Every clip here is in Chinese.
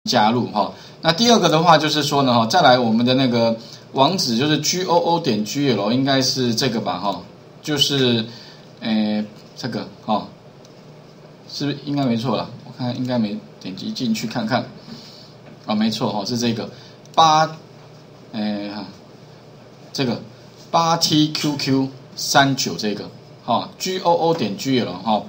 加入哈。那第二个的话就是说呢哈，再来我们的那个网址就是 GOO.GL， 应该是这个吧哈，就是这个哈，是不是应该没错了？我看应该没点击进去看看啊，没错哈，是这个这个8TQQ39这个哈 GOO.GL 哈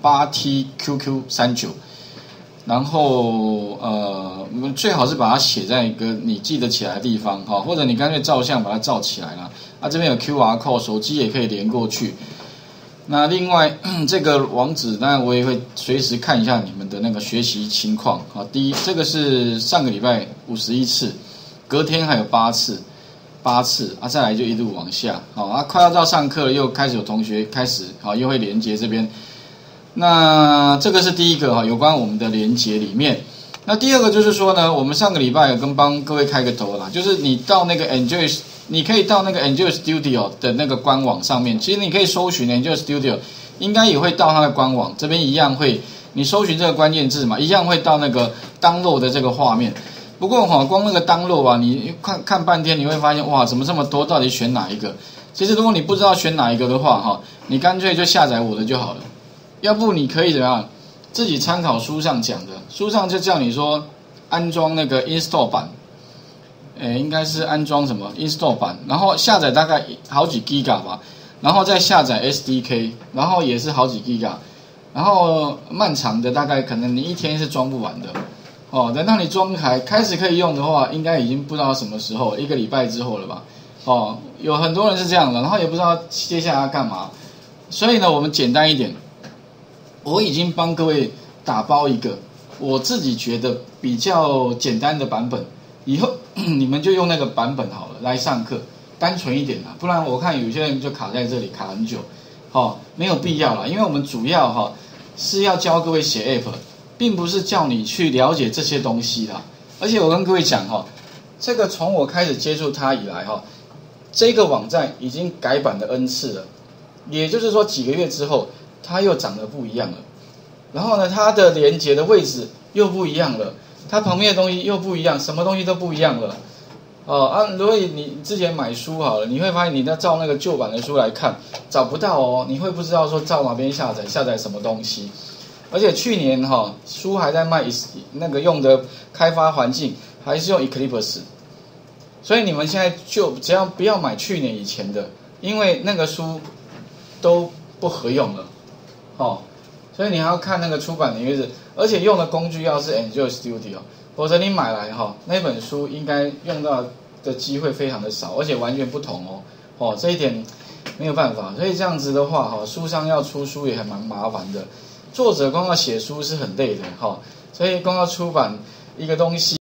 8TQQ39。然后我们最好是把它写在一个你记得起来的地方哈，或者你干脆照相把它照起来啦。这边有 QR code， 手机也可以连过去。那另外这个网址，当然我也会随时看一下你们的那个学习情况啊。第一，这个是上个礼拜51次，隔天还有8次再来就一路往下快要到上课了，又开始有同学开始又会连接这边。那这个是第一个有关我们的连结里面。那第二个就是说呢，我们上个礼拜有帮各位开个头啦，就是你到那个 Enjoy， 你可以到那个 Enjoy Studio 的那个官网上面，其实你可以搜寻 Enjoy Studio， 应该也会到它的官网，这边一样会，你搜寻这个关键字嘛，一样会到那个 download 的这个画面。不过光那个 download 你看半天，你会发现哇，怎么这么多，到底选哪一个？其实如果你不知道选哪一个的话你干脆就下载我的就好了。要不你可以怎么样？自己参考书上讲的，书上就叫你说安装那个 install 版，应该是安装什么 install 版，然后下载大概好几 giga 吧，然后再下载 SDK， 然后也是好几 giga， 然后漫长的大概可能你一天是装不完的等到你装开始可以用的话，应该已经不知道什么时候，1个礼拜之后了吧有很多人是这样的，然后也不知道接下来要干嘛，所以呢，我们简单一点。我已经帮各位打包一个我自己觉得比较简单的版本，以后你们就用那个版本好了来上课，单纯一点啦，不然我看有些人就卡在这里卡很久，没有必要啦，因为我们主要是要教各位写 app， 并不是叫你去了解这些东西啦。而且我跟各位讲这个从我开始接触它以来这个网站已经改版了 N 次了，也就是说几个月之后。它又长得不一样了，然后呢，它的连接的位置又不一样了，它旁边的东西又不一样，什么东西都不一样了。如果你之前买书好了，你会发现你在照那个旧版的书来看，找不到你会不知道说照哪边下载什么东西。而且去年书还在卖那个用的开发环境还是用 Eclipse， 所以你们现在就只要不要买去年以前的，因为那个书都不合用了。所以你还要看那个出版的日子，而且用的工具要是 Enjoy Studio， 否则你买来那本书应该用到的机会非常的少，而且完全不同这一点没有办法。所以这样子的话书商要出书也还蛮麻烦的，作者光要写书是很累的所以光要出版一个东西。